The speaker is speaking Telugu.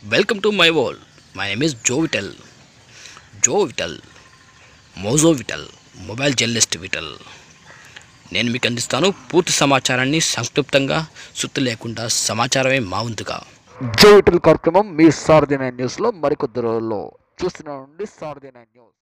Welcome to my world. My name is Jo Vittal, mojo Vittal, mobile journalist Vittal. నేను మీకు అందిస్తాను పూర్తి సమాచారాన్ని సంక్షిప్తంగా, సుత్తి లేకుండా. సమాచారమే మా వంతుగా. జో విటల్ కార్యక్రమం మీ సారథి 9 న్యూస్లో మరికొద్ది రోజుల్లో చూస్తూనే ఉండండి. సారథి 9 న్యూస్.